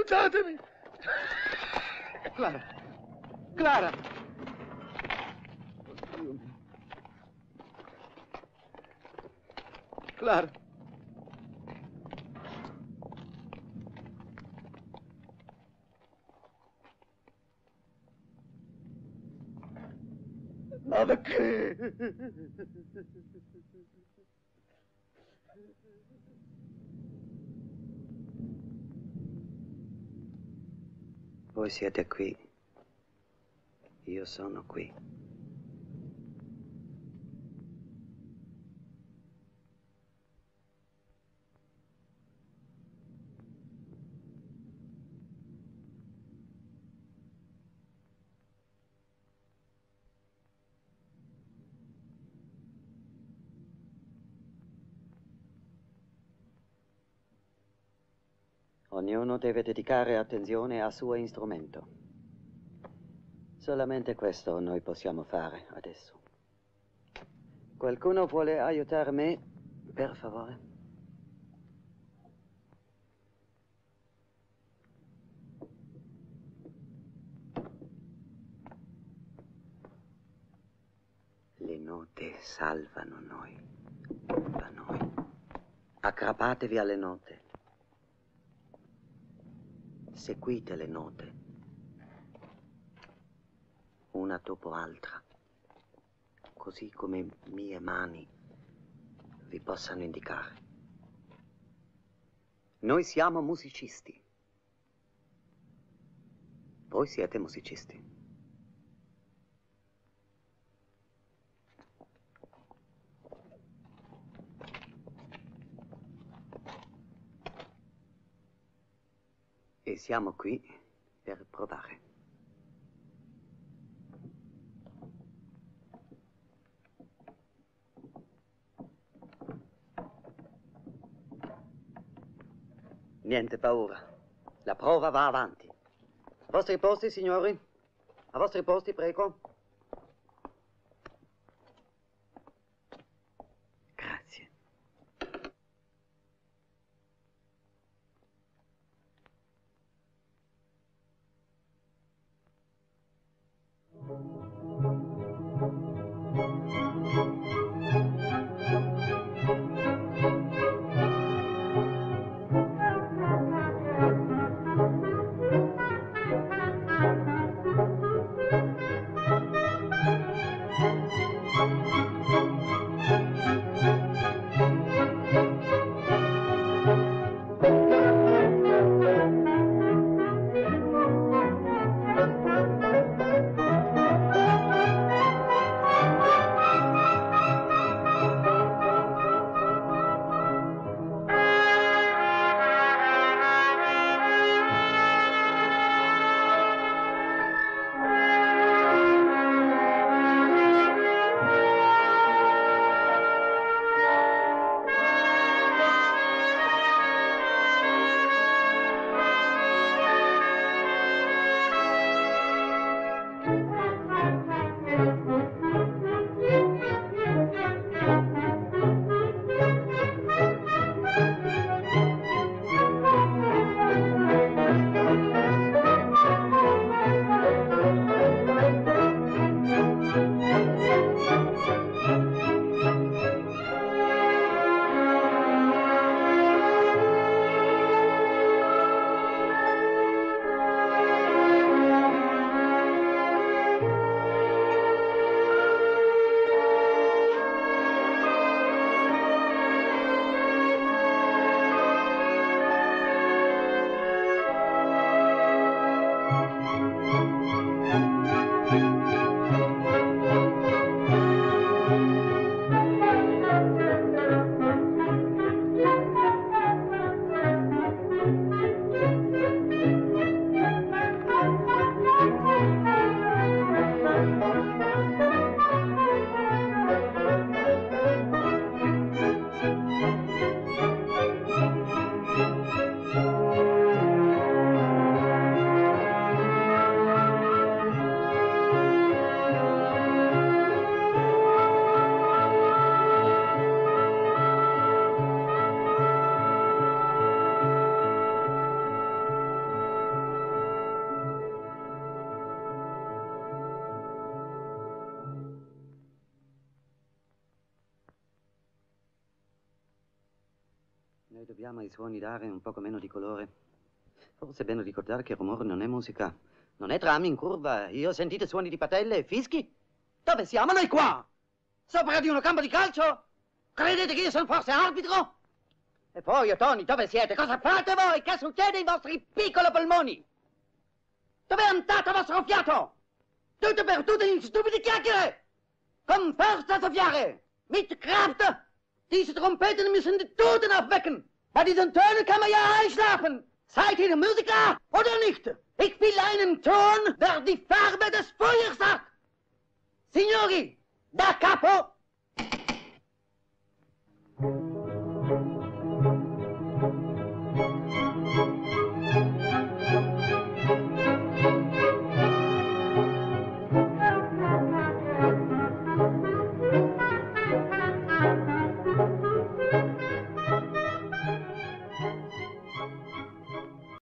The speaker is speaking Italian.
Aiutatemi! Clara! Clara! Dio mio. Clara! Ma perché? Voi siete qui. Io sono qui. Ognuno deve dedicare attenzione al suo strumento. Solamente questo noi possiamo fare adesso. Qualcuno vuole aiutare me, per favore? Le note salvano noi, a noi. Aggrappatevi alle note. Seguite le note, una dopo l'altra, così come mie mani vi possano indicare. Noi siamo musicisti. Voi siete musicisti. E siamo qui per provare. Niente paura. La prova va avanti. A vostri posti, signori? A vostri posti, prego. Grazie. Noi dobbiamo ai suoni dare un poco meno di colore. Forse è bene ricordare che il rumore non è musica. Non è tram in curva. Io ho sentito suoni di patelle e fischi. Dove siamo noi qua? Sopra di un campo di calcio? Credete che io sono forse arbitro? E poi, Tony, dove siete? Cosa fate voi? Che succede ai vostri piccoli polmoni? Dove è andato il vostro fiato? Tutto per tutte in stupide chiacchiere! Con forza a soffiare! Mit Kraft! Diese Trompeten müssen die Toten aufwecken! Bei diesen Tönen kann man ja einschlafen! Seid ihr Musiker oder nicht? Ich spiele einen Ton, der die Farbe des Feuers hat! Signori, da capo